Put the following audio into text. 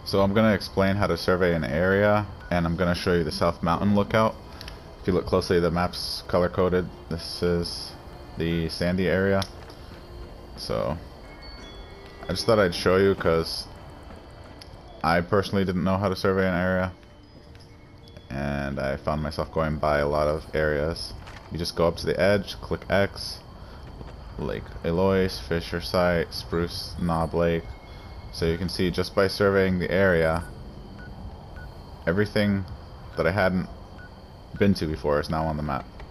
So I'm going to explain how to survey an area, and I'm going to show you the South Mountain lookout. If you look closely, the map's color coded. This is the sandy area. So I just thought I'd show you because I personally didn't know how to survey an area, and I found myself going by a lot of areas. You just go up to the edge, click X, Lake Eloise, Fisher Site, Spruce Knob Lake. So you can see just by surveying the area, everything that I hadn't been to before is now on the map.